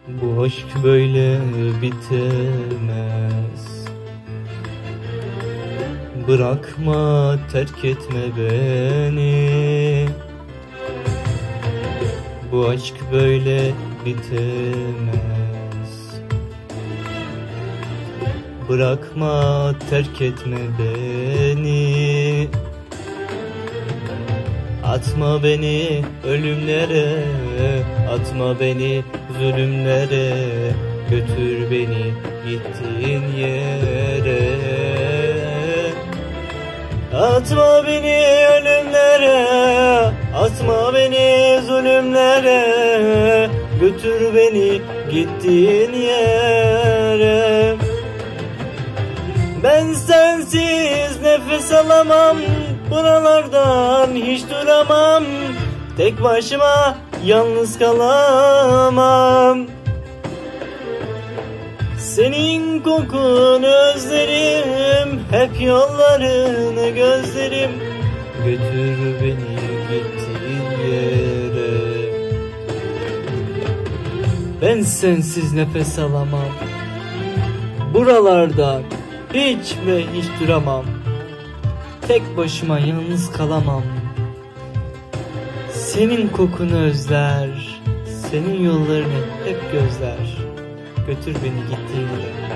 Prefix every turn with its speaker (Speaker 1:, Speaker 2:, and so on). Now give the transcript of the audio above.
Speaker 1: Bu aşk böyle bitemez. Bırakma, terk etme beni. Bu aşk böyle bitemez. Bırakma, terk etme beni. Atma beni ölümlere, atma beni zulümlere, götür beni gittiğin yere. Atma beni ölümlere, atma beni zulümlere, götür beni gittiğin yere. Ben sensiz nefes alamam, buralardan hiç duramam. Tek başıma yalnız kalamam. Senin kokunu özlerim, hep yollarını gözlerim. Götür beni gittiğin yere. Ben sensiz nefes alamam, buralardan hiç ve hiç duramam. Tek başıma yalnız kalamam. Senin kokunu özler, senin yollarını hep gözler. Götür beni gittiğin yere.